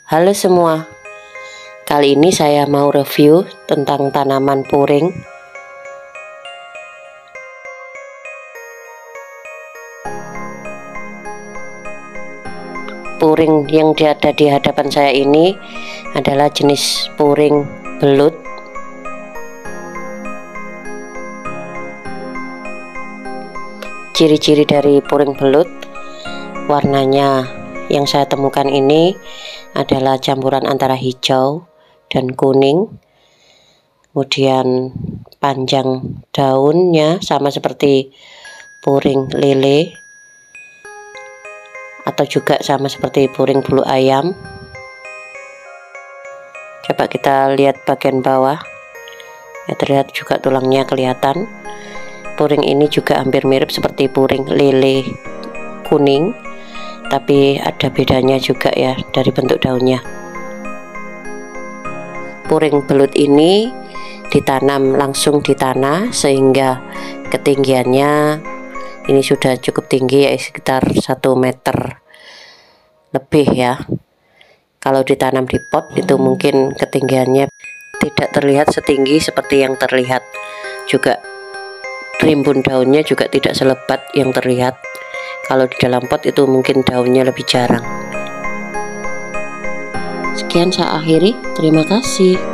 Halo semua, kali ini saya mau review tentang tanaman puring. Puring yang ada di hadapan saya ini adalah jenis puring belut. Ciri-ciri dari puring belut, warnanya yang saya temukan ini adalah campuran antara hijau dan kuning. Kemudian panjang daunnya sama seperti puring lele atau juga sama seperti puring bulu ayam. Coba kita lihat bagian bawah, ya, terlihat juga tulangnya kelihatan. Puring ini juga hampir mirip seperti puring lele kuning, tapi ada bedanya juga ya dari bentuk daunnya. Puring belut ini ditanam langsung di tanah sehingga ketinggiannya ini sudah cukup tinggi, ya sekitar 1 meter lebih ya. Kalau ditanam di pot itu mungkin ketinggiannya tidak terlihat setinggi seperti yang terlihat. Juga rimbun daunnya juga tidak selebat yang terlihat. Kalau di dalam pot itu mungkin daunnya lebih jarang. Sekian saya akhiri, terima kasih.